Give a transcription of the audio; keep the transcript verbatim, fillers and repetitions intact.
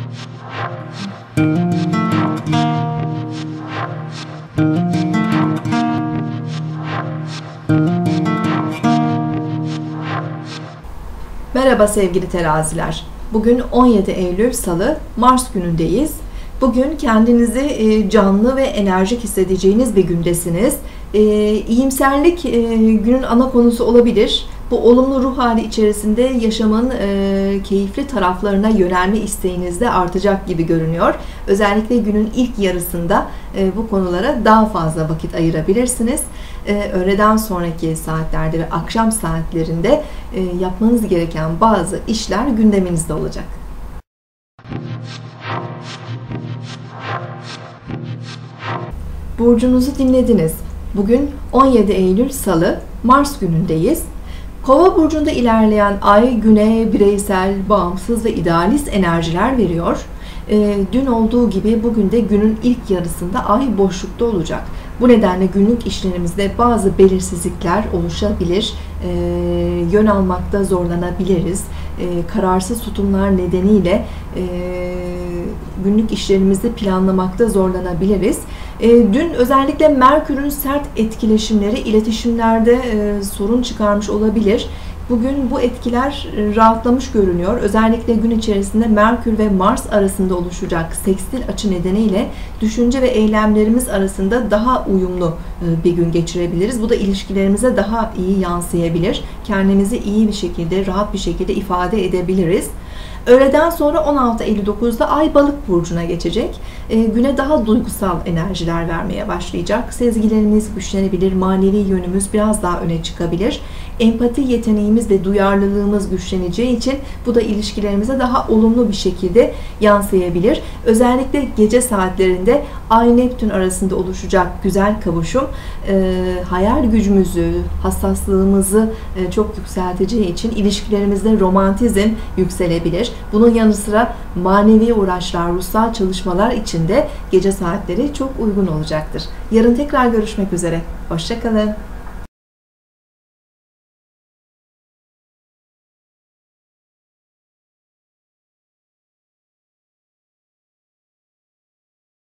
Merhaba sevgili teraziler. Bugün on yedi Eylül Salı, Mars günündeyiz. Bugün kendinizi canlı ve enerjik hissedeceğiniz bir gündesiniz. İyimserlik günün ana konusu olabilir. Bu olumlu ruh hali içerisinde yaşamın e, keyifli taraflarına yönelme isteğiniz de artacak gibi görünüyor. Özellikle günün ilk yarısında e, bu konulara daha fazla vakit ayırabilirsiniz. E, öğleden sonraki saatlerde ve akşam saatlerinde e, yapmanız gereken bazı işler gündeminizde olacak. Burcunuzu dinlediniz. Bugün on yedi Eylül Salı, Mars günündeyiz. Kova burcunda ilerleyen ay güne bireysel, bağımsız ve idealist enerjiler veriyor. E, dün olduğu gibi bugün de günün ilk yarısında ay boşlukta olacak. Bu nedenle günlük işlerimizde bazı belirsizlikler oluşabilir, e, yön almakta zorlanabiliriz. E, kararsız tutumlar nedeniyle e, günlük işlerimizi planlamakta zorlanabiliriz. E, dün özellikle Merkür'ün sert etkileşimleri iletişimlerde e, sorun çıkarmış olabilir. Bugün bu etkiler rahatlamış görünüyor. Özellikle gün içerisinde Merkür ve Mars arasında oluşacak sekstil açı nedeniyle düşünce ve eylemlerimiz arasında daha uyumlu bir gün geçirebiliriz. Bu da ilişkilerimize daha iyi yansıyabilir. Kendimizi iyi bir şekilde, rahat bir şekilde ifade edebiliriz. Öğleden sonra on altı elli dokuzda Ay Balık burcuna geçecek. E, güne daha duygusal enerjiler vermeye başlayacak. Sezgilerimiz güçlenebilir, manevi yönümüz biraz daha öne çıkabilir. Empati yeteneğimiz ve duyarlılığımız güçleneceği için bu da ilişkilerimize daha olumlu bir şekilde yansıyabilir. Özellikle gece saatlerinde Ay Neptün arasında oluşacak güzel kavuşum e, hayal gücümüzü, hassaslığımızı e, çok yükselteceği için ilişkilerimizde romantizm yükselebilir. Bunun yanı sıra manevi uğraşlar, ruhsal çalışmalar için de gece saatleri çok uygun olacaktır. Yarın tekrar görüşmek üzere. Hoşça kalın.